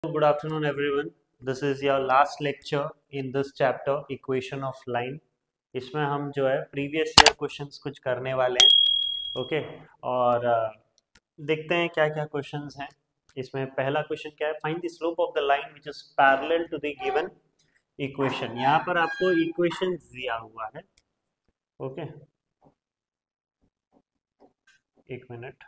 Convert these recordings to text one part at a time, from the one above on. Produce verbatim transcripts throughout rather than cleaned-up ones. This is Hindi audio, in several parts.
Good afternoon, everyone. This is your last lecture in this chapter, Equation of Line. इसमें हम जो है प्रीवियस ईयर क्वेश्चंस कुछ करने वाले हैं, ओके okay? और uh, देखते हैं क्या क्या क्वेश्चंस हैं। इसमें पहला क्वेश्चन क्या है, find the slope of the line which is parallel to the given equation. यहाँ पर आपको इक्वेशन दिया हुआ है, ओके okay? एक मिनट।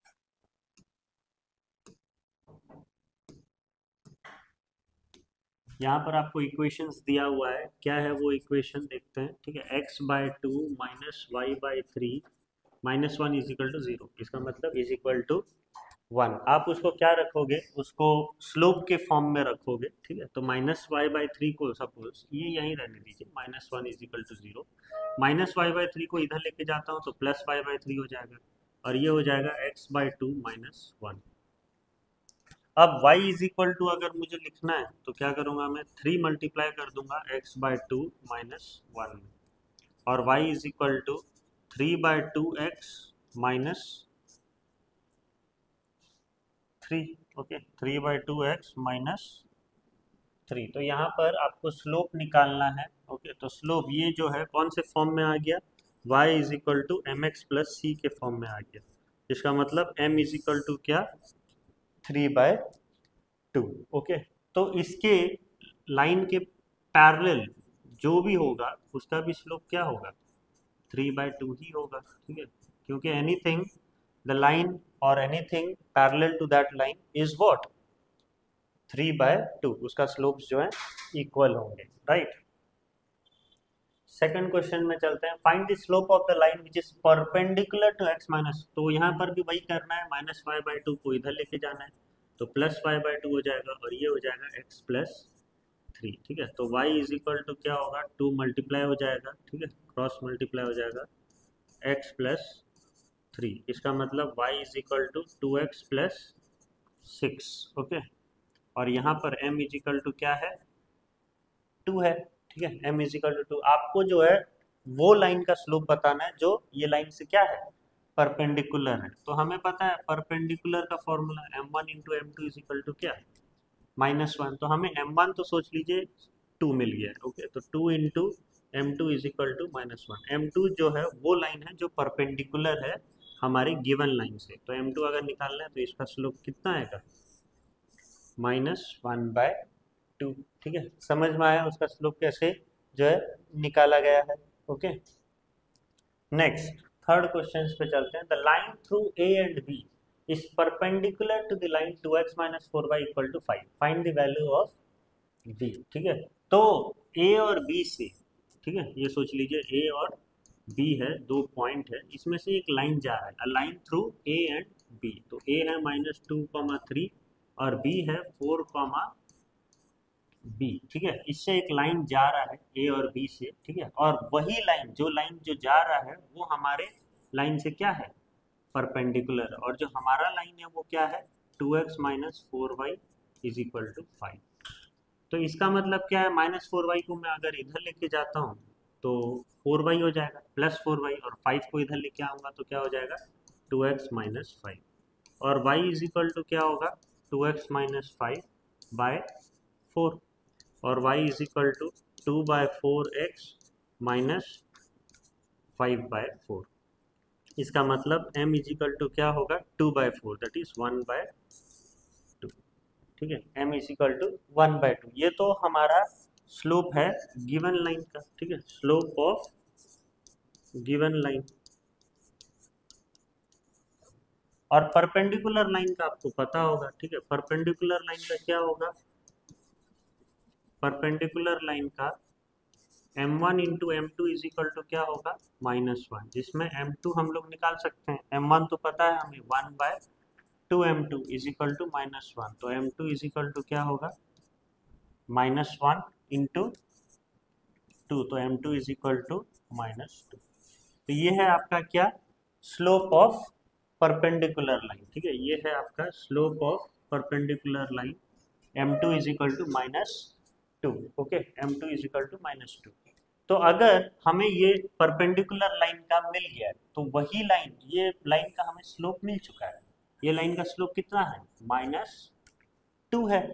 यहाँ पर आपको इक्वेशंस दिया हुआ है, क्या है वो इक्वेशन देखते हैं, ठीक है। x by two minus y by three minus one is equal to zero, इसका मतलब इज इक्वल टू वन। आप उसको क्या रखोगे, उसको स्लोप के फॉर्म में रखोगे, ठीक है। तो माइनस वाई बाई थ्री को सपोज ये यहीं रहने दीजिए, minus one is equal to zero. Minus y by three को इधर लेके जाता हूँ तो प्लस वाई बाई थ्री हो जाएगा, और ये हो जाएगा x by two minus one. अब y इज इक्वल टू अगर मुझे लिखना है तो क्या करूंगा, मैं थ्री मल्टीप्लाई कर दूंगा x by two minus one, और y is equal to three by two x minus three, okay, three by two x minus three. तो यहाँ पर आपको स्लोप निकालना है, ओके। तो स्लोप ये जो है कौन से फॉर्म में आ गया, y is equal to m x plus c के फॉर्म में आ गया। इसका मतलब m इज इक्वल टू क्या, थ्री बाय टू, ओके। तो इसके लाइन के पैरेलल जो भी होगा उसका भी स्लोप क्या होगा, थ्री बाय टू ही होगा, ठीक है। क्योंकि एनीथिंग द लाइन और anything parallel to that line is what, three by two, उसका स्लोप्स जो है इक्वल होंगे, राइट। सेकंड क्वेश्चन में चलते हैं, find the slope of the line which is perpendicular to x minus. तो यहाँ पर भी वही करना है, माइनस वाई बाई टू को इधर लेके जाना है, तो प्लस वाई बाई टू हो जाएगा, और ये हो जाएगा एक्स प्लस थ्री, ठीक है। तो y इज इक्वल टू क्या होगा, टू मल्टीप्लाई हो जाएगा, ठीक है, क्रॉस मल्टीप्लाई हो जाएगा x प्लस थ्री। इसका मतलब y is equal to two x plus six, okay. और यहाँ पर m इज इक्वल टू क्या है, टू है, ठीक है। m is equal to two. आपको जो है वो लाइन का स्लोप बताना है जो ये लाइन से क्या है, परपेंडिकुलर है। तो हमें पता है परपेंडिकुलर का formula m one into m two is equal to क्या, माइनस वन। तो हमें एम वन तो सोच लीजिए टू मिल गया, ओके। तो two into m two is equal to minus one. M two जो है वो लाइन है जो परपेंडिकुलर है हमारी गिवन लाइन से। तो एम टू अगर निकालना है तो इसका स्लोप कितना आएगा, माइनस वन बाय टू, ठीक है। समझ में आया उसका स्लोप कैसे जो है निकाला गया है, ओके। नेक्स्ट थर्ड क्वेश्चन पे चलते हैं, the line through A and B is perpendicular to the line two x minus four y equal to five, find the value of b, ठीक है। तो ए और बी से, ठीक है, ये सोच लीजिए ए और बी है, दो पॉइंट है, इसमें से एक लाइन जा रहा है, a line through A and B. तो ए है माइनस टू कॉमा थ्री और बी है फोर कॉमा बी, ठीक है। इससे एक लाइन जा रहा है ए और बी से, ठीक है। और वही लाइन जो लाइन जो जा रहा है वो हमारे लाइन से क्या है, परपेंडिकुलर, और जो हमारा लाइन है वो क्या है, two x minus four y is equal to five. तो इसका मतलब क्या है, माइनस फोर वाई को मैं अगर इधर लेके जाता हूँ तो फोर वाई हो जाएगा, प्लस फोर वाई, और फाइव को इधर लेके आऊंगा तो क्या हो जाएगा, टू एक्स माइनस फाइव, और y इज इक्वल टू क्या होगा, two x minus five by four, और y is equal to two by four x minus five by four. इसका मतलब m इज इक्वल टू क्या होगा, two by four, that is one by two, ठीक है। m is equal to one by two. ये तो हमारा स्लोप है गिवन लाइन का, ठीक है, स्लोप ऑफ गिवन लाइन। और परपेंडिकुलर लाइन का आपको पता होगा, ठीक है, परपेंडिकुलर लाइन का क्या होगा, परपेंडिकुलर लाइन का m one into m two is equal to क्या होगा, माइनस वन, जिसमें एम टू हम लोग निकाल सकते हैं, एम वन तो पता है हमें, one by two m two is equal to minus one. तो m two is equal to क्या होगा, माइनस वन इंटू टू, तो m two is equal to minus two. तो ये है आपका क्या, स्लोप ऑफ परपेंडिकुलर लाइन, ठीक है। ये है आपका slope of perpendicular line, m two is equal to minus two, okay, m two is equal to minus two. तो अगर हमें ये परपेंडिकुलर लाइन का मिल गया है तो वही लाइन, ये लाइन का हमें स्लोप मिल चुका है, ये लाइन का स्लोप कितना है, माइनस टू है,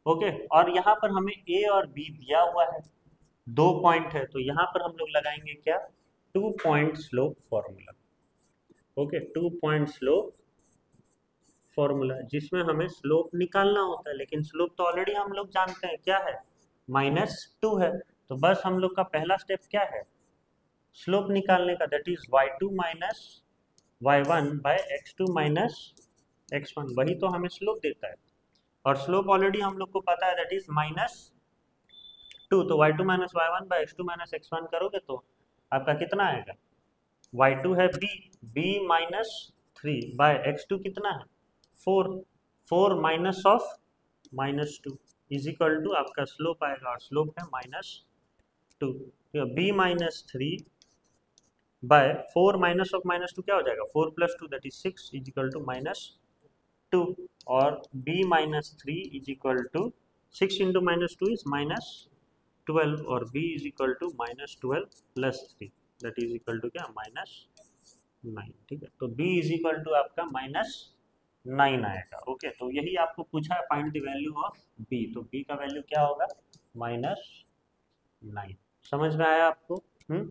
ओके, और यहाँ पर हमें ए और बी दिया हुआ है, दो पॉइंट है, तो यहाँ पर हम लोग लगाएंगे क्या, two point slope formula. Okay, two point slope formula जिसमें हमें स्लोप निकालना होता है, लेकिन स्लोप तो ऑलरेडी हम लोग जानते हैं क्या है, माइनस टू है। तो बस हम लोग का पहला स्टेप क्या है, स्लोप निकालने का, that is y two minus y one by x two minus x one, वही तो हमें स्लोप देता है। और स्लोप ऑलरेडी हम लोग को पता है, दैट इज माइनस टू। तो y two minus y one by x two minus x one करोगे तो आपका कितना आएगा, वाई टू है b, b minus three by x two कितना है four, four minus of minus two is equal to आपका स्लोप आएगा, और स्लोप है minus two. B minus three by four minus of minus two क्या हो जाएगा, four plus two that is six is equal to minus two, और b minus three is equal to six into minus two is minus twelve, और b is equal to minus twelve plus three that is equal to क्या, माइनस नाइन। ठीक है, तो b इज इक्वल टू आपका माइनस नाइन आएगा। ओके, तो यही आपको पूछा है, find the value of b, तो b का वैल्यू क्या होगा, माइनस नाइन। समझ में आया आपको? हम्म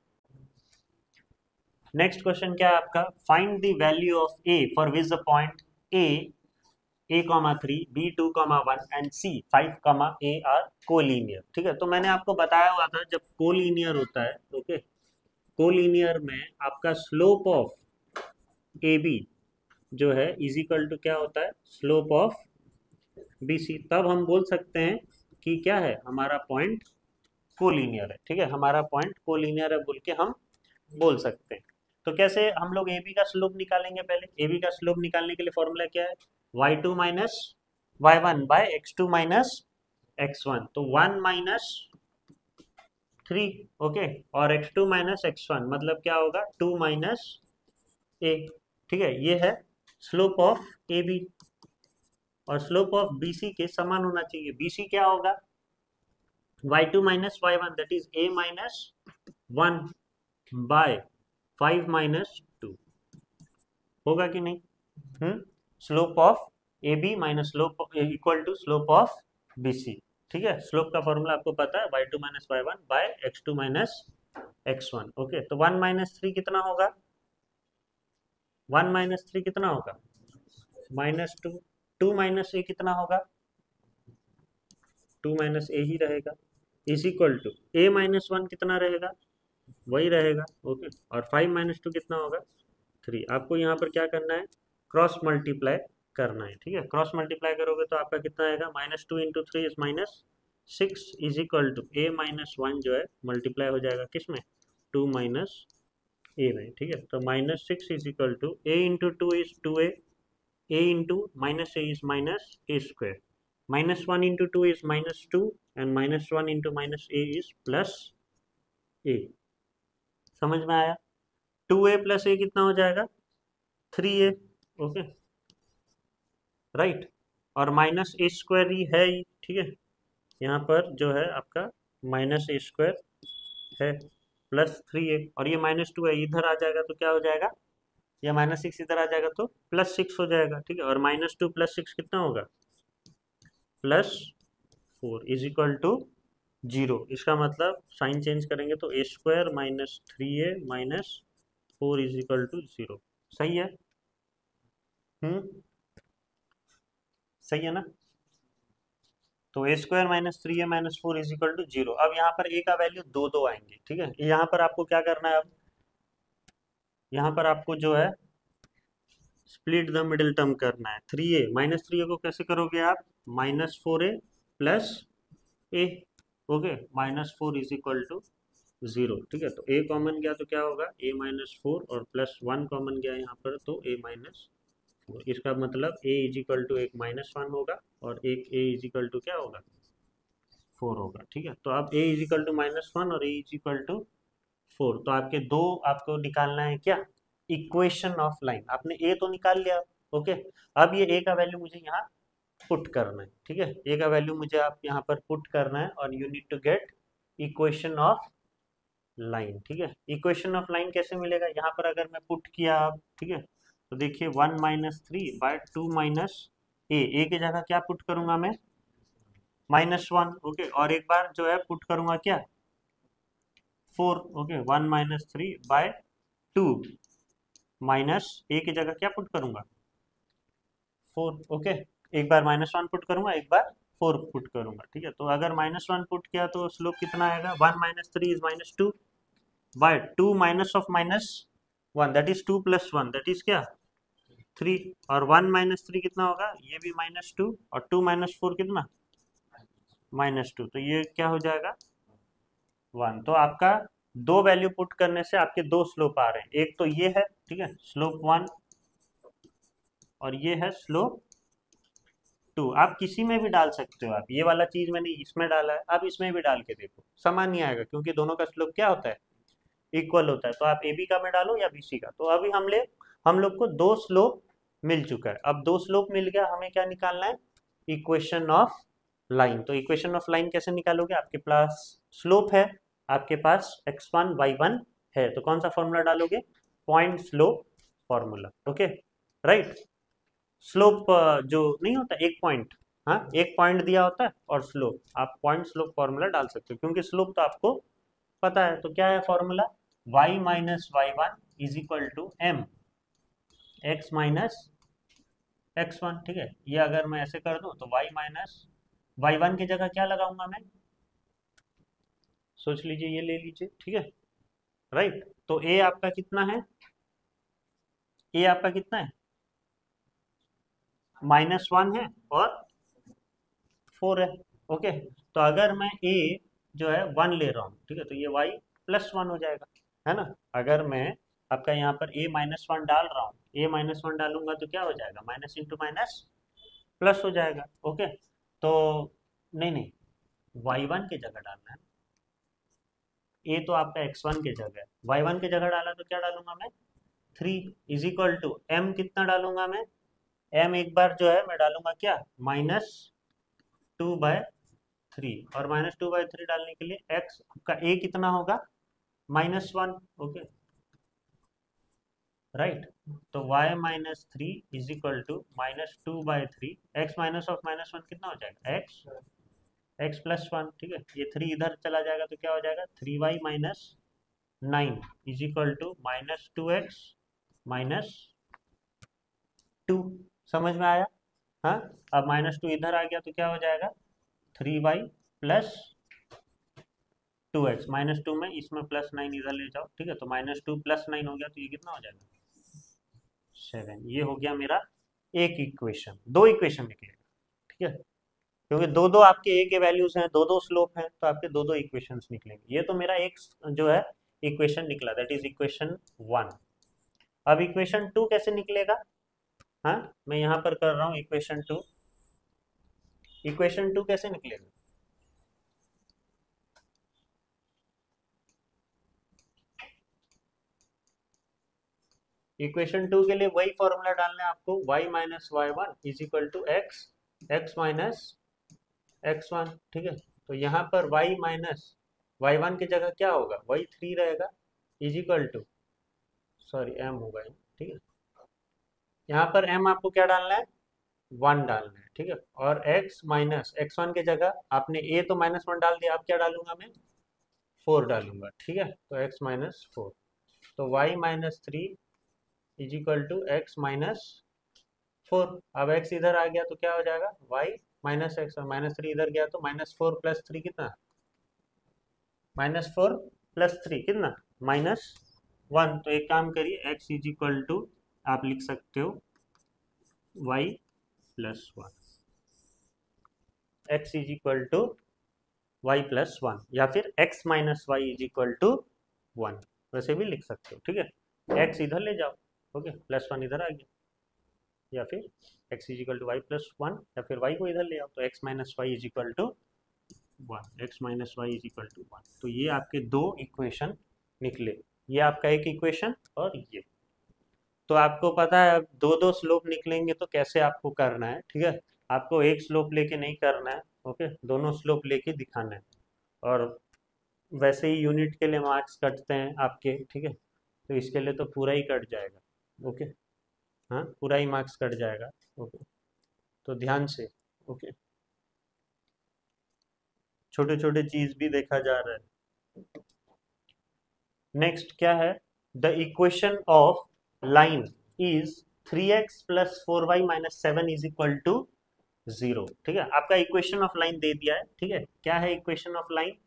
नेक्स्ट क्वेश्चन क्या है आपका, find the value of a for which the point a a comma three, b two comma one and c five comma a are collinear. ठीक है, तो मैंने आपको बताया हुआ था जब कोलिनियर होता है, ओके, कोलिनियर में आपका स्लोप ऑफ ए बी जो है इज इक्वल टू क्या होता है, स्लोप ऑफ बी सी, तब हम बोल सकते हैं कि क्या है, हमारा पॉइंट कोलिनियर है। ठीक है, हमारा पॉइंट कोलिनियर है बोल के हम बोल सकते हैं। तो कैसे हम लोग ए बी का स्लोप निकालेंगे, पहले ए बी का स्लोप निकालने के लिए फॉर्मूला क्या है, y two minus y one by x two minus x one, तो वन माइनस थ्री, ओके, और x two minus x one मतलब क्या होगा, टू माइनस ए। ठीक है, ये है स्लोप ऑफ ए बी, और स्लोप ऑफ बी सी के समान होना चाहिए। बी सी क्या होगा, y two minus y one that is a minus one by five minus two, होगा कि नहीं? Hmm slope of A B minus slope equal to slope of B C. ठीक है, स्लोप का फॉर्मूला आपको पता है, y two minus y one by x two minus x one. Okay, तो वन माइनस थ्री कितना होगा, वन माइनस थ्री कितना होगा, minus two, two minus a कितना होगा, टू माइनस ए ही रहेगा, is equal to a minus one कितना रहेगा, वही रहेगा। ओके, और फाइव माइनस टू कितना होगा, थ्री। आपको यहाँ पर क्या करना है, क्रॉस मल्टीप्लाई करना है। ठीक है, क्रॉस मल्टीप्लाई करोगे तो आपका कितना आएगा, minus two into three is minus six is equal to a minus one जो है मल्टीप्लाई हो जाएगा किस में, टू माइनस ए में। ठीक है, तो minus six is equal to a into two is two a, a into minus a is minus a square, minus one into two is minus two, and minus one into minus a is plus a. समझ में आया, टू ए प्लस ए कितना हो जाएगा, थ्री ए। ओके, राइट, और माइनस ए स्क्वायर ही है ही। ठीक है, यहाँ पर जो है आपका माइनस ए स्क्वायर है प्लस थ्री ए, और ये माइनस टू है, इधर आ जाएगा तो क्या हो जाएगा, या माइनस सिक्स इधर आ जाएगा तो प्लस सिक्स हो जाएगा। ठीक है, और माइनस टू प्लस सिक्स कितना होगा, plus four is equal to zero. इसका मतलब साइन चेंज करेंगे तो a square minus three a minus four is equal to zero. सही है? हम्म सही है ना? तो a square minus three a minus four is equal to zero. अब यहाँ पर ए का वैल्यू दो दो आएंगे। ठीक है, यहाँ पर आपको क्या करना है, अब यहाँ पर आपको जो है स्प्लिट द मिडिल टर्म करना है। Three a minus three a को कैसे करोगे आप, minus four a plus a. Okay, minus four is equal to zero. ठीक है, तो ए कॉमन गया तो क्या होगा, ए माइनस फोर, और प्लस वन कॉमन गया यहाँ पर तो ए माइनस फोर। इसका मतलब ए इज इक्वल टू एक माइनस वन होगा, और एक ए इज इक्वल टू क्या होगा, फोर होगा। ठीक है, तो अब a is equal to minus one और a is equal to four, तो आपके दो आपको निकालना है क्या, इक्वेशन ऑफ लाइन। आपने ए तो निकाल लिया। ओके, अब ये ए का वैल्यू मुझे यहाँ पुट करना है। ठीक है, ए का वैल्यू मुझे आप यहाँ पर पुट करना है, और you need to get equation of line. ठीक है, इक्वेशन ऑफ लाइन कैसे मिलेगा, यहाँ पर अगर मैं पुट किया आप, ठीक है, तो देखिए one minus three by two minus a, a की जगह क्या पुट करूंगा मैं, माइनस वन, ओके, और एक बार जो है पुट करूंगा क्या, four, okay, one minus three by two minus a की जगह क्या पुट करूंगा, फोर, ओके, एक बार माइनस वन पुट करूंगा, एक बार फोर पुट करूंगा, ठीक है। तो अगर माइनस वन पुट किया तो स्लोप कितना आएगा, one minus three is minus two by two minus of minus one that is two plus one that is क्या, थ्री, और वन माइनस थ्री कितना होगा, ये भी माइनस टू, और टू माइनस फोर कितना, माइनस टू, तो ये क्या हो जाएगा, वन। तो आपका दो वैल्यू पुट करने से आपके दो स्लोप आ रहे हैं, एक तो ये है, ठीक है, स्लोप वन, और ये है स्लोप टू। आप किसी में भी डाल सकते हो, आप ये वाला चीज मैंने इसमें डाला है, आप इसमें भी डाल के देखो, समान नहीं आएगा, क्योंकि दोनों का स्लोप क्या होता है, इक्वल होता है। तो आप ए बी का में डालो या बी सी का। तो अभी हम ले हम लोग को दो स्लोप मिल चुका है। अब दो स्लोप मिल गया, हमें क्या निकालना है, इक्वेशन ऑफ लाइन। तो इक्वेशन ऑफ लाइन कैसे निकालोगे, आपके पास स्लोप है, आपके पास एक्स वन वाई वन है, तो कौन सा फॉर्मूला डालोगे, point slope formula, okay, right. Slope जो नहीं होता एक पॉइंट, हाँ, एक पॉइंट दिया होता है और स्लोप, आप पॉइंट स्लोप फॉर्मूला डाल सकते हो, क्योंकि स्लोप तो आपको पता है। तो क्या है formula, y minus y one is equal to m x minus x one, ठीक है। ये अगर मैं ऐसे कर दूं तो y माइनस वाई वन की जगह क्या लगाऊंगा मैं, सोच लीजिए, ये ले लीजिए, ठीक है, राइट। तो a आपका कितना है, a आपका कितना है, माइनस वन है और फोर है, ओके। तो अगर मैं a जो है वन ले रहा हूँ, ठीक है, तो ये y प्लस वन हो जाएगा, है ना। अगर मैं आपका यहाँ पर a माइनस वन डाल रहा हूँ, a माइनस वन डालूंगा तो क्या हो जाएगा, माइनस इंटू माइनस प्लस हो जाएगा, ओके। तो नहीं नहीं, वाई वन की जगह डालना है, a तो आपका एक्स वन की जगह है, वाई वन की जगह डाला तो क्या डालूंगा मैं, three is equal to m कितना डालूंगा मैं, एम एक बार जो है मैं डालूंगा क्या, माइनस टू बाय थ्री, और माइनस टू बाय थ्री डालने के लिए एक्स का ए कितना होगा, माइनस वन, ओके, राइट। तो y minus three is equal to minus two by three, x minus of minus one कितना हो जाएगा, x x प्लस वन, ठीक है। ये थ्री इधर चला जाएगा तो क्या हो जाएगा, three y minus nine is equal to minus two x minus two, समझ में आया, हाँ। अब माइनस टू इधर आ गया तो क्या हो जाएगा, three y plus two x, minus two में इसमें प्लस नाइन इधर ले जाओ, ठीक है, तो माइनस टू प्लस नाइन हो गया, तो ये कितना हो जाएगा, सेवन। ये हो गया मेरा एक इक्वेशन, दो इक्वेशन निकलेगा, ठीक है, क्योंकि दो दो आपके ए के वैल्यूज हैं, दो दो स्लोप हैं, तो आपके दो दो इक्वेशंस निकलेंगे। ये तो मेरा एक जो है इक्वेशन निकला, दैट इज इक्वेशन वन। अब इक्वेशन टू कैसे निकलेगा, हाँ, मैं यहाँ पर कर रहा हूँ इक्वेशन टू। इक्वेशन टू कैसे निकलेगा, इक्वेशन टू के लिए वही फॉर्मूला डालना है आपको, y minus y one is equal to x x minus x one, ठीक है। तो यहाँ पर y माइनस वाई वन की जगह क्या होगा, वही थ्री रहेगा, is equal to, sorry m होगा, ठीक है। यहाँ पर m आपको क्या डालना है, वन डालना है, ठीक है। और x माइनस एक्स वन की जगह आपने a तो माइनस वन डाल दिया, अब क्या डालूंगा मैं, फोर डालूंगा, ठीक है। तो x माइनस फोर, तो y minus three is equal to x minus four. अब x इधर आ गया तो क्या हो जाएगा, y माइनस एक्स, और माइनस थ्री इधर गया तो माइनस फोर प्लस थ्री कितना, माइनस फोर प्लस थ्री कितना, माइनस वन। तो एक काम करिए, x इज इक्वल टू आप लिख सकते हो y plus one, x is equal to y plus one, या फिर x minus y is equal to one, वैसे भी लिख सकते हो, ठीक है। x इधर ले जाओ, ओके, प्लस वन इधर आ गया, या फिर x is equal to y plus one, या फिर y को इधर ले आओ, तो x minus y is equal to one, x minus y is equal to one. तो ये आपके दो इक्वेशन निकले, ये आपका एक इक्वेशन और ये। तो आपको पता है अब दो दो स्लोप निकलेंगे तो कैसे आपको करना है, ठीक है। आपको एक स्लोप लेके नहीं करना है, ओके, दोनों स्लोप लेके दिखाना है। और वैसे ही यूनिट के लिए मार्क्स कटते हैं आपके, ठीक है, तो इसके लिए तो पूरा ही कट जाएगा, ओके, हाँ, पूरा ही मार्क्स कट जाएगा, ओके। तो ध्यान से, ओके। छोटे छोटे चीज भी देखा जा रहा है। नेक्स्ट क्या है, the equation of line is three x plus four y minus seven is equal to zero. ठीक है, आपका इक्वेशन ऑफ लाइन दे दिया है। ठीक है, क्या है equation of line,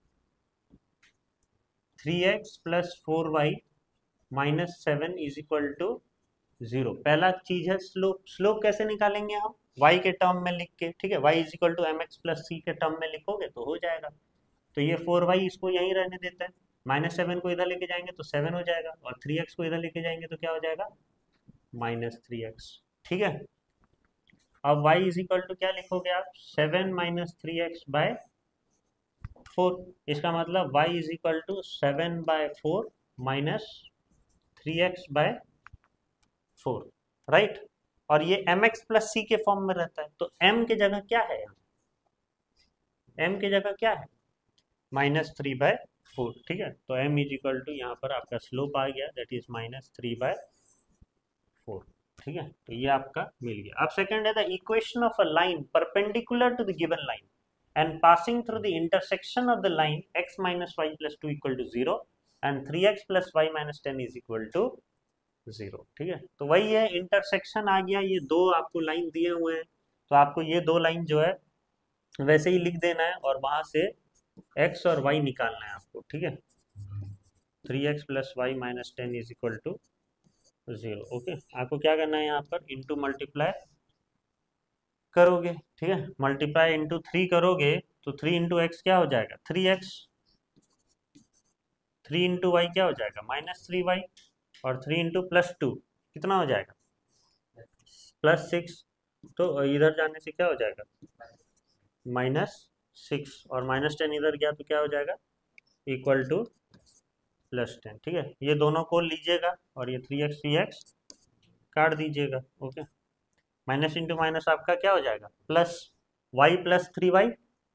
three x plus four y minus seven is equal to zero. पहला चीज है स्लोप। स्लोप कैसे निकालेंगे हम, y के टर्म में लिख के। ठीक है, y is equal to m x plus c के टर्म में लिखोगे तो हो जाएगा। तो ये फोर वाई इसको यहीं रहने देते हैं, माइनस सेवन को इधर लेके जाएंगे तो सेवन हो जाएगा, और थ्री एक्स को इधर लेके जाएंगे तो क्या हो जाएगा, माइनस थ्री एक्स। ठीक है, अब y इज इक्वल टू क्या लिखोगे आप, seven minus three x by four. इसका मतलब y is equal to seven by four minus three x by four, right. और ये एम एक्स प्लस सी के फॉर्म में रहता है, तो m की जगह क्या है, m की जगह क्या है, माइनस थ्री बाय फोर। ठीक है, तो m इज इक्वल टू यहाँ पर आपका स्लोप आ गया, that is minus three by four. ठीक है, तो ये आपका मिल गया। अब सेकंड है the equation of a line perpendicular to the given line and passing through the intersection of the line x minus y plus two equal to zero and three x plus y minus ten is equal to zero. ठीक है, तो वही है, इंटरसेक्शन आ गया, ये दो आपको लाइन दिए हुए हैं, तो आपको ये दो लाइन जो है वैसे ही लिख देना है, और वहां से x और y निकालना है आपको। ठीक है, three x plus y minus ten is equal to zero. Okay, आपको क्या करना है, यहाँ पर इंटू मल्टीप्लाई करोगे। ठीक है, मल्टीप्लाई इंटू थ्री करोगे तो थ्री इंटू एक्स क्या हो जाएगा, three x, three into y क्या हो जाएगा, माइनस थ्री वाई, और थ्री इंटू प्लस टू कितना हो जाएगा, प्लस सिक्स। तो इधर जाने से क्या हो जाएगा, माइनस सिक्स, और माइनस टेन इधर गया तो क्या हो जाएगा, इक्वल टू प्लस टेन। ठीक है, ये दोनों को लीजिएगा और ये थ्री एक्स थ्री एक्स काट दीजिएगा। ओके, माइनस इंटू माइनस आपका क्या हो जाएगा, plus y plus three y,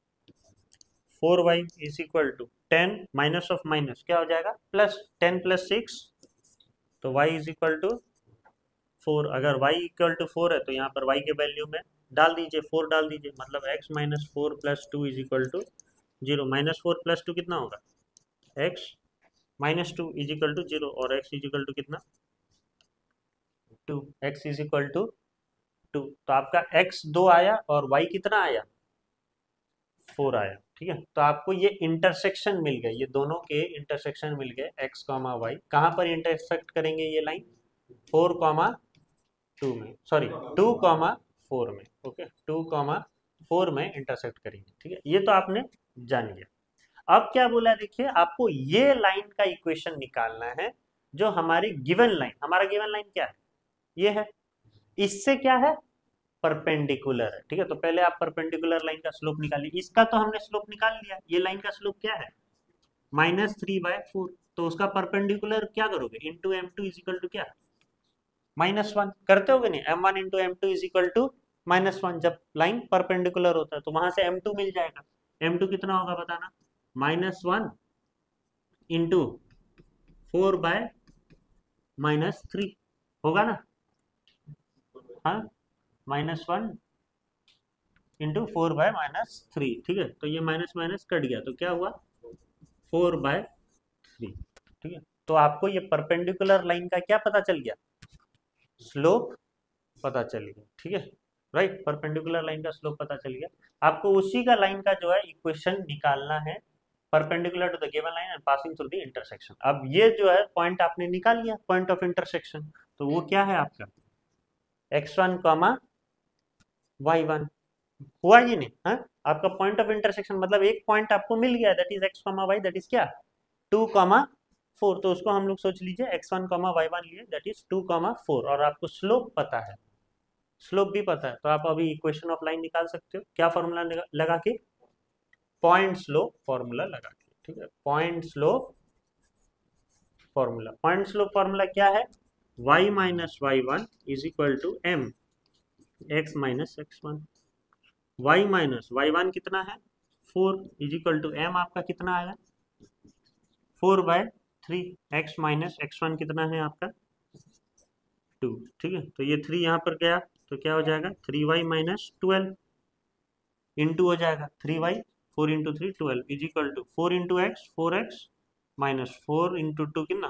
four y is equal to ten, minus of minus क्या हो जाएगा, प्लस टेन प्लस सिक्स, तो y is equal to four. अगर y इक्वल टू फोर है तो यहाँ पर y के वैल्यू में डाल दीजिए, फोर डाल दीजिए, मतलब x minus four plus two is equal to zero. Minus four plus two कितना होगा, x minus two is equal to zero, और x इज इक्वल टू कितना, two. x is equal to two, two आपका x दो आया और y कितना आया, फोर आया। ठीक है, तो आपको ये इंटरसेक्शन मिल गए, ये दोनों के इंटरसेक्शन मिल गए, x कॉमा वाई। कहाँ पर इंटरसेक्ट करेंगे ये लाइन, फोर कॉमा टू में, सॉरी टू कॉमा फोर में। ओके, टू कॉमा फोर में इंटरसेक्ट करेंगे। ठीक है, ये तो आपने जान लिया। अब क्या बोला है, देखिए आपको ये लाइन का इक्वेशन निकालना है, जो हमारी गिवन लाइन, हमारा गिवन लाइन क्या है, ये है, इससे क्या है, परपेंडिकुलर है। ठीक है, तो पहले आप परपेंडिकुलर लाइन का स्लोप निकालिए। इसका तो हमने स्लोप निकाल लिया, ये लाइन का स्लोप क्या है, माइनस थ्री बाय फोर, तो उसका परपेंडिकुलर क्या करोगे, into m two is equal to क्या, माइनस वन। करते होगे नहीं, m one into m two is equal to minus one, जब लाइन परपेंडिकुलर होता है तो वहां से एम टू मिल जाएगा। एम टू कितना होगा बताना, minus one into four by minus three होगा ना, हाँ, minus one into four by minus three. ठीक है, तो ये माइनस माइनस कट गया तो क्या हुआ, फोर बाय थ्री। ठीक है, तो आपको ये परपेंडिकुलर लाइन का क्या पता चल गया, स्लोप पता चल गया। ठीक है, राइट, परपेंडिकुलर लाइन का स्लोप पता चल गया। आपको उसी का लाइन का जो है इक्वेशन निकालना है, perpendicular to the given line and passing through the intersection. अब ये जो है पॉइंट आपने निकाल लिया, पॉइंट ऑफ इंटरसेक्शन, तो वो क्या है आपका, x one comma y one, हुआ ये नहीं, हाँ, आपका पॉइंट ऑफ इंटरसेक्शन मतलब एक पॉइंट आपको मिल गया, that is x comma y, that is क्या, टू कॉमा फोर। तो उसको हम लोग सोच लीजिए x one comma y one लिए, that is two comma four, और आपको स्लोप पता है, स्लोप भी पता है, तो आप अभी इक्वेशन ऑफ लाइन निकाल सकते हो, क्या फॉर्मूला लगा के, पॉइंट स्लोप फॉर्मूला लगा के। ठीक है, point slope formula, point slope formula क्या है, y minus y one is equal to m x minus x one, y minus y one कितना है, four is equal to m आपका कितना आया, four by three, x minus x one कितना है आपका, टू। ठीक है, तो ये थ्री यहाँ पर गया तो क्या हो जाएगा, three y minus twelve, into हो जाएगा three y four into three twelve is equal to four into x four x minus four into two कितना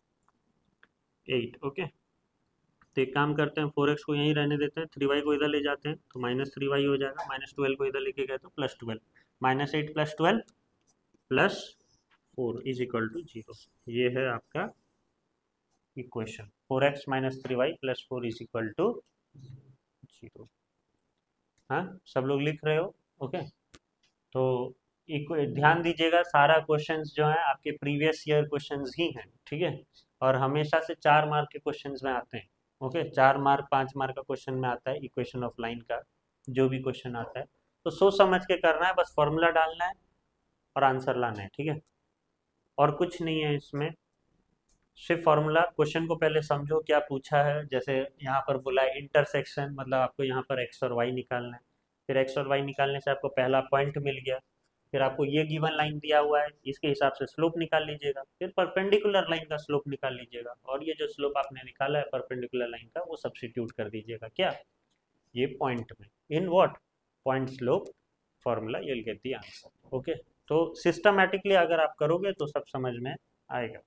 एट। ओके, तो एक काम करते हैं, फोर एक्स को यहीं रहने देते हैं, थ्री वाई को इधर ले जाते हैं तो माइनस थ्री वाई हो जाएगा, माइनस ट्वेल्व को इधर लेके गए तो plus twelve, minus eight plus twelve plus four is equal to zero. ये है आपका equation, four x minus three y plus four is equal to zero. हाँ, सब लोग लिख रहे हो? ओके, तो एक ध्यान दीजिएगा, सारा क्वेश्चंस जो है आपके प्रीवियस ईयर क्वेश्चंस ही हैं, ठीक है, और हमेशा से चार मार्क के क्वेश्चंस में आते हैं। ओके, चार मार्क पाँच मार्क का क्वेश्चन में आता है इक्वेशन ऑफ लाइन का, जो भी क्वेश्चन आता है तो सोच समझ के करना है, बस फॉर्मूला डालना है और आंसर लाना है, ठीक है, और कुछ नहीं है इसमें, सिर्फ फॉर्मूला। क्वेश्चन को पहले समझो क्या पूछा है, जैसे यहाँ पर बोला है इंटरसेक्शन, मतलब आपको यहाँ पर एक्स और वाई निकालना है, फिर एक्स और वाई निकालने से आपको पहला पॉइंट मिल गया, फिर आपको ये गिवन लाइन दिया हुआ है, इसके हिसाब से स्लोप निकाल लीजिएगा, फिर परपेंडिकुलर लाइन का स्लोप निकाल लीजिएगा, और ये जो स्लोप आपने निकाला है परपेंडिकुलर लाइन का वो सब्स्टिट्यूट कर दीजिएगा क्या, ये पॉइंट में, in what point slope formula, you will get the answer. Okay, तो सिस्टमैटिकली अगर आप करोगे तो सब समझ में आएगा।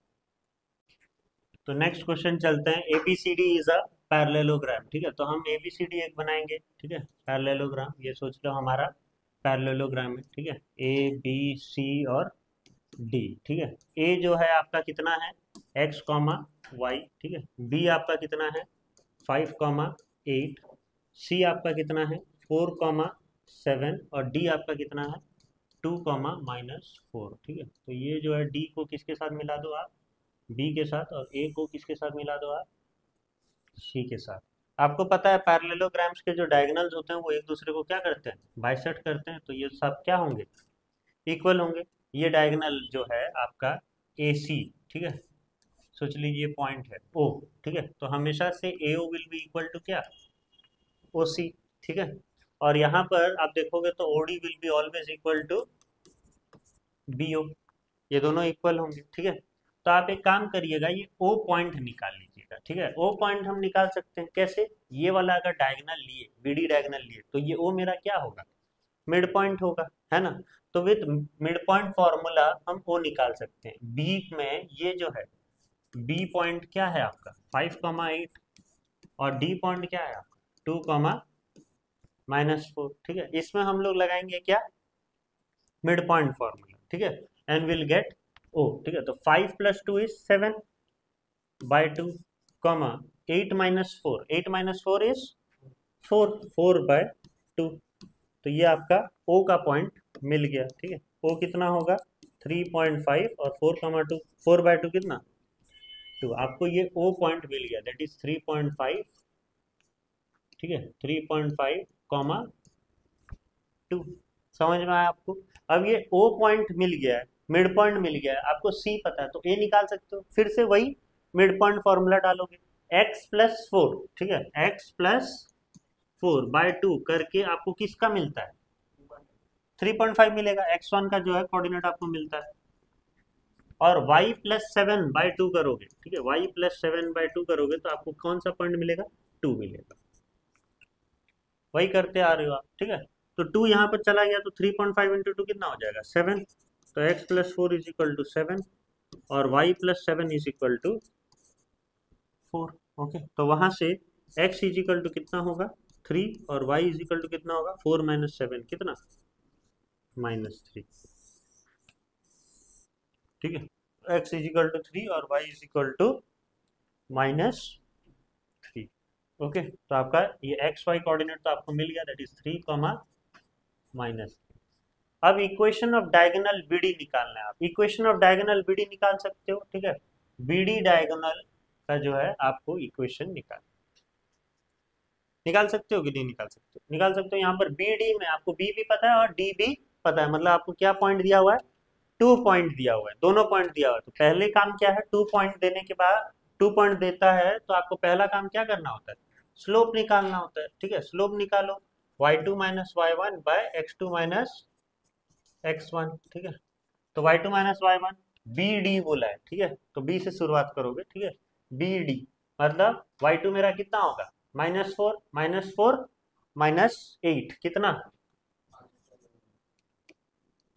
तो नेक्स्ट क्वेश्चन चलते हैं, एबीसीडी इज अ पैरेललोग्राम, ठीक है, तो हम एबीसीडी एक बनाएंगे, ठीक है, पैरेललोग्राम, ये सोच लो हमारा पैरेललोग्राम है, ठीक है, ए बी सी और डी, ठीक है, ए जो है आपका कितना है एक्स कॉमा वाई, ठीक है, बी आपका कितना है फाइव कॉमा एट, सी आपका कितना है फोर कॉमा सेवन, और डी आपका कितना है टू कॉमा माइनस फोर, ठीक है, तो ये जो है डी को किसके साथ मिला दो आप बी के साथ, और ए को किसके साथ मिला दो आप सी के साथ। आपको पता है पैरेललोग्राम्स के जो डायगोनल्स होते हैं वो एक दूसरे को क्या करते हैं बाइसेक्ट करते हैं, तो ये सब क्या होंगे इक्वल होंगे। ये डायगोनल जो है आपका ए सी, ठीक है, सोच लीजिए पॉइंट है ओ, ठीक है, तो हमेशा से A O will be equal to क्या ओ सी, ठीक है, और यहाँ पर आप देखोगे तो O D will be always equal to B O, ये दोनों इक्वल होंगे, ठीक है, तो आप एक काम करिएगा, ये ओ पॉइंट निकाल लीजिएगा, ठीक है, ओ पॉइंट हम निकाल सकते हैं कैसे, ये वाला अगर डायगोनल लिए बीडी डायगोनल लिए तो ये ओ मेरा क्या होगा मिड पॉइंट होगा, है ना, तो विद मिड पॉइंट फॉर्मूला हम ओ निकाल सकते हैं। बी में ये जो है बी पॉइंट क्या है आपका फाइव कॉमा एट, और डी पॉइंट क्या है आपका टू कॉमा माइनस फोर, ठीक है, इसमें हम लोग लगाएंगे क्या मिड पॉइंट फॉर्मूला, ठीक है, एंड विल गेट ओ, ठीक है, तो five plus two is seven by two comma eight minus four, eight minus four is four, four by two, तो ये आपका ओ का पॉइंट मिल गया, ठीक है, ओ कितना होगा थ्री पॉइंट फाइव और four comma two, four by two कितना टू, आपको ये ओ पॉइंट मिल गया that is three point five, ठीक है, three point five comma two, समझ में आया आपको। अब ये ओ पॉइंट मिल गया है, मिड पॉइंट मिल गया है, आपको सी पता है तो ए निकाल सकते हो, फिर से वही मिड पॉइंट फॉर्मूला डालोगे x प्लस फोर, ठीक है, x plus four by two करके आपको किसका मिलता है थ्री पॉइंट फाइव मिलेगा, एक्स वन का जो है कोऑर्डिनेट आपको मिलता है, और y plus seven by two करोगे, ठीक है, y plus seven by two करोगे तो आपको कौन सा पॉइंट मिलेगा टू मिलेगा, वही करते आ रहे हो आप, ठीक है, तो टू यहाँ पर चला गया तो three point five into two कितना हो जाएगा सेवन, तो x plus four is equal to seven और y plus seven is equal to four. Okay, तो वहां से x इज इक्वल टू कितना होगा थ्री और y इज इक्वल टू कितना होगा फोर माइनस सेवन कितना माइनस थ्री, ठीक है, x is equal to three और y is equal to minus three. Okay, तो आपका ये एक्स वाई कोऑर्डिनेट तो आपको मिल गया that is three comma minus. अब इक्वेशन ऑफ डायगोनल बीडी निकालना है, आप इक्वेशन ऑफ डायगोनल बीडी निकाल सकते हो, ठीक है, बीडी डायगोनल का जो है आपको इक्वेशन निकाल निकाल सकते हो कि नहीं निकाल सकते हो, निकाल सकते हो। यहाँ पर बी डी में आपको बी भी पता है और डी भी पता है, मतलब आपको क्या पॉइंट दिया हुआ है टू पॉइंट दिया हुआ है, दोनों पॉइंट दिया हुआ है, तो पहले काम क्या है टू पॉइंट देने के बाद टू पॉइंट देता है तो आपको पहला काम क्या करना होता है स्लोप निकालना होता है, ठीक है, स्लोप निकालो y two minus y one by x two minus x one, ठीक है, तो y two minus y one B D बोला है, ठीक है, तो बी से शुरुआत करोगे, ठीक है, बी डी मतलब वाई टू मेरा कितना होगा minus four minus four minus eight कितना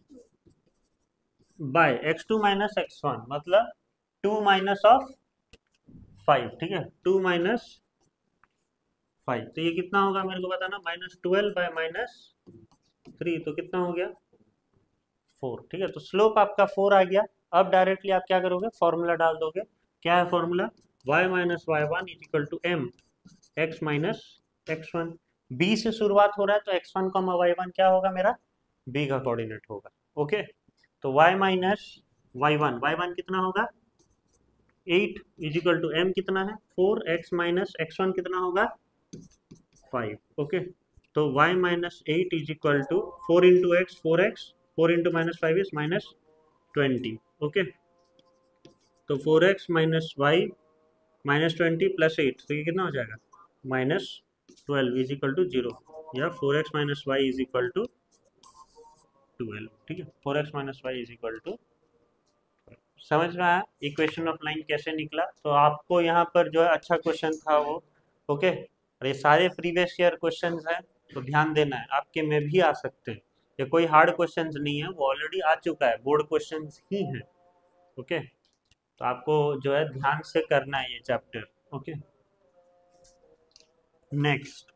by x two minus x one, मतलब टू माइनस ऑफ फाइव, ठीक है, टू माइनस फाइव, तो ये कितना होगा मेरे को बताना, minus twelve by minus three, तो कितना हो गया फोर, ठीक है, तो स्लोप आपका फोर आ गया। अब डायरेक्टली आप क्या करोगे, फॉर्मूला डाल दोगे, क्या है formula, y minus y one is equal to m x minus x one, B से शुरुआत हो रहा है तो x one comma y one क्या होगा मेरा, बी का कोऑर्डिनेट होगा। ओके, तो y minus y one, y one कितना होगा eight is equal to m कितना है four, x minus x one कितना होगा फाइव। ओके, तो y minus eight is equal to four into x, four x, four into minus five is minus twenty. Okay, तो four x minus y minus twenty plus eight, तो ये कितना हो जाएगा minus twelve is equal to zero, या four x minus y is equal to twelve, ठीक है, four x minus y is equal to, समझ में आया इक्वेशन ऑफ लाइन कैसे निकला। तो आपको यहाँ पर जो है अच्छा क्वेश्चन था वो। ओके, और ये सारे प्रीवियस ईयर क्वेश्चन हैं, तो ध्यान देना है, आपके में भी आ सकते हैं, ये कोई हार्ड क्वेश्चन नहीं है, वो ऑलरेडी आ चुका है, बोर्ड क्वेश्चन ही है। ओके, तो आपको जो है ध्यान से करना है ये चैप्टर। ओके, नेक्स्ट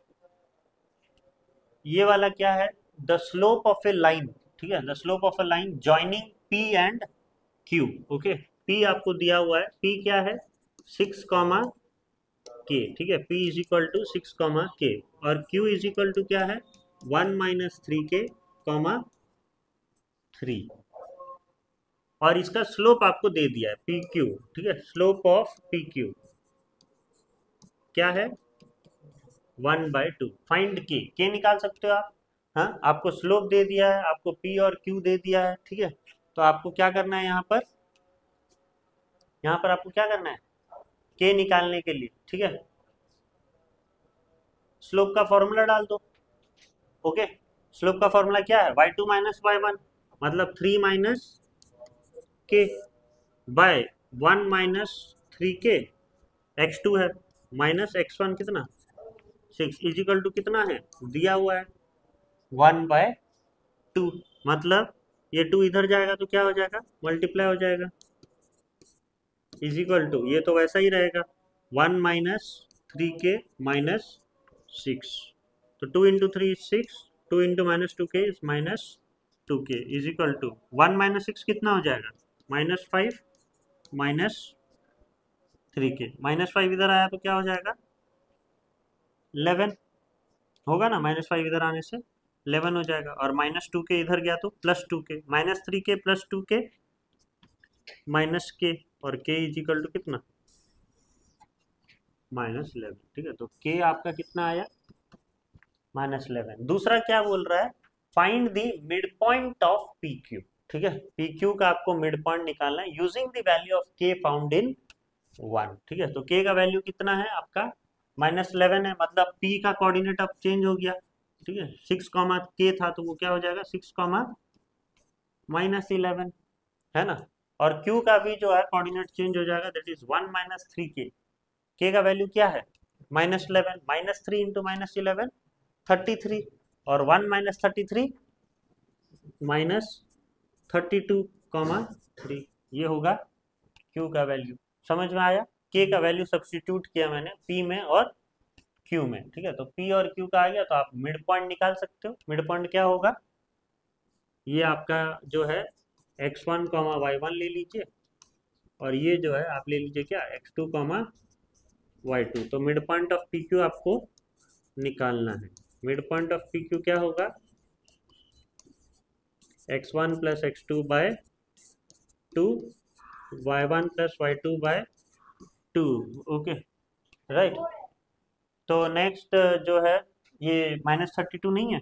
ये वाला क्या है, the slope of a line, ठीक है, the slope of a line joining P and Q. Okay, P आपको दिया हुआ है, पी क्या है सिक्स कॉमा के, ठीक है, P is equal to six comma K, और क्यू इज इक्वल टू क्या है one minus three K comma three, और इसका स्लोप आपको दे दिया है पी क्यू, ठीक है, स्लोप ऑफ पी क्यू क्या है वन बाई टू, फाइंड के, के निकाल सकते हो आप। हाँ, आपको स्लोप दे दिया है, आपको पी और क्यू दे दिया है, ठीक है, तो आपको क्या करना है यहाँ पर, यहाँ पर आपको क्या करना है के निकालने के लिए, ठीक है, स्लोप का फॉर्मूला डाल दो। ओके, स्लोप का फॉर्मूला क्या है y two minus y one, मतलब three minus K by one minus three K, x two है माइनस एक्स वन कितना सिक्स इजिकल टू कितना है दिया हुआ है वन बाय टू, मतलब ये टू इधर जाएगा तो क्या हो जाएगा मल्टीप्लाई हो जाएगा, इजिकल टू ये तो वैसा ही रहेगा one minus three K minus six, तो two into three is six, two into minus two K is minus two K, is equal two one minus six कितना हो जाएगा minus five minus three K, minus five इधर आया तो क्या हो जाएगा इलेवन होगा ना, माइनस फाइव इधर आने से इलेवन हो जाएगा, और माइनस टू के इधर गया तो plus two K, minus three K plus two K minus K, और के इज इक्वल टू कितना माइनस इलेवन, ठीक है, तो के आपका कितना आया माइनस इलेवन। दूसरा क्या बोल रहा है find the mid point of P Q, ठीक है, पी क्यू का आपको मिड पॉइंट निकालना है using the value of K found in one, ठीक है, तो के का वैल्यू कितना है आपका माइनस इलेवन है, मतलब पी का कोऑर्डिनेट अब चेंज हो गया, ठीक है, सिक्स कॉमा के था तो वो क्या हो जाएगा सिक्स कॉमा माइनस इलेवन, है ना, और क्यू का भी जो है कोऑर्डिनेट चेंज हो जाएगा, that is one minus three K, K का वैल्यू क्या है minus eleven, minus three into minus eleven thirty three, और one minus thirty three minus thirty two comma three, ये होगा क्यू का वैल्यू। समझ में आया, के का वैल्यू सब्स्टिट्यूट किया मैंने पी में और क्यू में, ठीक है, तो पी और क्यू का आ गया, तो आप मिड पॉइंट निकाल सकते हो, मिड पॉइंट क्या होगा ये आपका जो है x one comma y one ले लीजिए, और ये जो है आप ले लीजिए क्या x two comma y two, तो mid point of P Q आपको निकालना है, mid point of P Q क्या होगा x one plus x two by two, y one plus y two by two, okay right. तो नेक्स्ट जो है ये माइनस थर्टी टू नहीं है,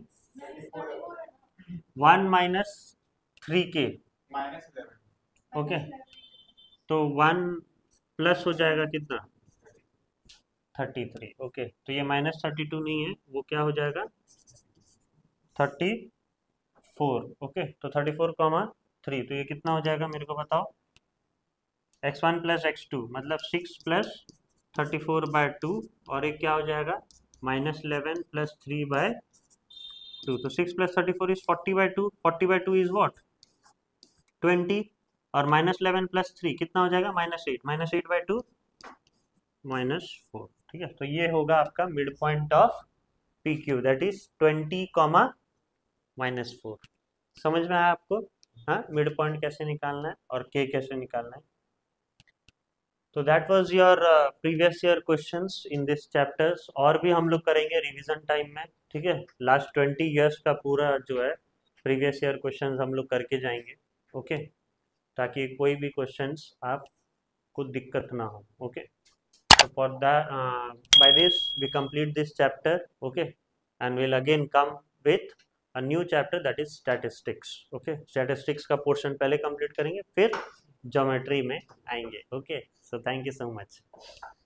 one minus three K minus eleven, okay, तो वन प्लस हो जाएगा कितना थर्टी थ्री, ओके, तो ये माइनस थर्टी टू नहीं है, वो क्या हो जाएगा थर्टी फोर, ओके, तो थर्टी फोर कॉमा थ्री, तो ये कितना हो जाएगा मेरे को बताओ x one plus x two, मतलब six plus thirty four by two, और एक क्या हो जाएगा minus eleven plus three by two, तो six plus thirty four is forty by two, forty by two is what twenty और माइनस इलेवन प्लस थ्री कितना हो जाएगा minus eight, minus eight by two minus four. ठीक है, तो ये होगा आपका mid point of P Q, that is twenty comma minus four. समझ में आया आपको? हाँ, मिड पॉइंट कैसे निकालना है और के कैसे निकालना है। तो that was your previous year questions in this chapters. और भी हम लोग करेंगे रिवीजन टाइम में, ठीक है। लास्ट ट्वेंटी ईयर्स का पूरा जो है प्रीवियस ईयर क्वेश्चंस हम लोग करके जाएंगे, ओके, ताकि कोई भी क्वेश्चंस आपको दिक्कत ना हो, okay. So for that, uh, by this we complete this chapter, okay, and we'll again come with a new chapter that is statistics, okay. Statistics का portion पहले complete करेंगे, फिर geometry में आएंगे, okay. So thank you so much.